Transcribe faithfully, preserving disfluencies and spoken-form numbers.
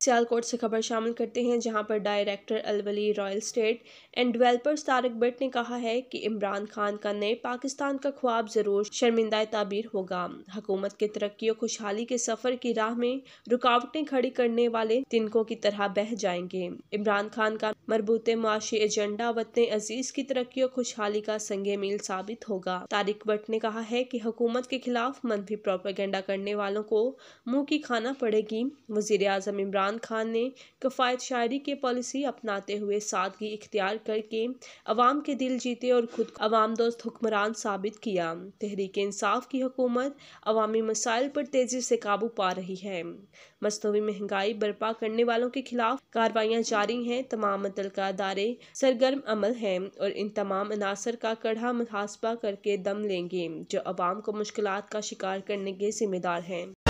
सियालकोट से खबर शामिल करते हैं, जहां पर director Alwali Royal State and Developers Tariq Bhat ने कहा है कि इमरान खान का नए पाकिस्तान का ख्वाब जरूर शर्मिंदा ताबीर होगा। हुकूमत के तरक्की और खुशहाली के सफर की राह में रुकावटें खड़ी करने वाले तिनकों की तरह बह जाएंगे। इमरान खान का मरबूते मुआशी एजेंडा वतन अजीज की तरक्की और खुशहाली का संगे मील साबित होगा। तारिक भट्ट ने कहा है कि हुकूमत के खिलाफ मनफी प्रोपेगेंडा करने वालों को मुंह की खाना पड़ेगी। वजीर आजम इमरान खान ने कफायत शायरी की पॉलिसी अपनाते हुए सादगी इख्तियार करके अवाम के दिल जीते और खुद अवाम दोस्त हुक्मरान साबित किया। तहरीक इंसाफ की हुकूमत अवामी मसाइल पर तेजी से काबू पा रही है। मसनूई महंगाई बर्पा करने वालों के खिलाफ कार्रवाइयाँ जारी हैं। तमाम मुतल्लिका अदारे सरगर्म अमल हैं और इन तमाम अनासर का कड़ा मुहासबा करके दम लेंगे जो अवाम को मुश्किलात का शिकार करने के जिम्मेदार हैं।